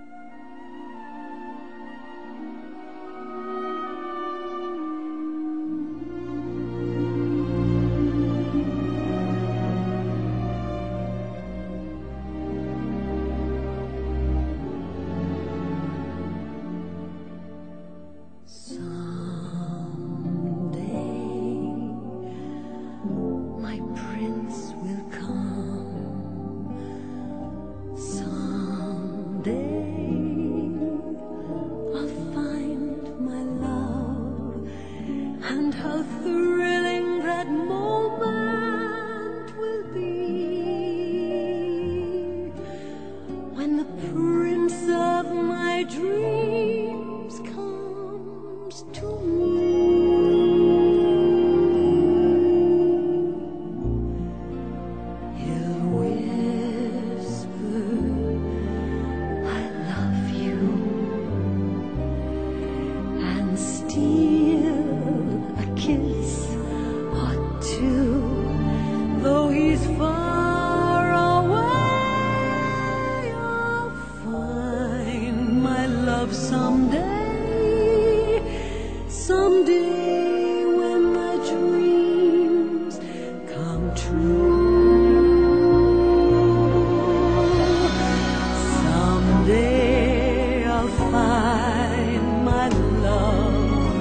And how thrilling that moment will be when the prince of my dreams comes to me. He'll whisper, I love you, and steal a kiss or two, though he's far away. I'll find my love someday, someday when my dreams come true. Someday I'll find my love,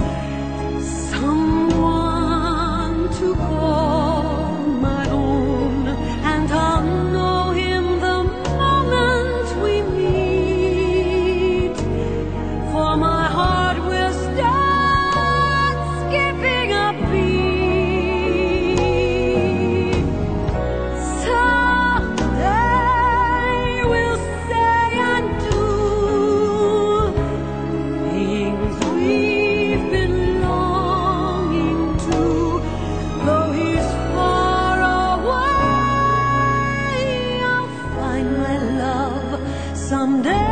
someone to call my own, and I'll know him the moment we meet, for my heart will start skipping a beat. Someday we'll say and do things we've been longing to, though he's far away. I'll find my love someday.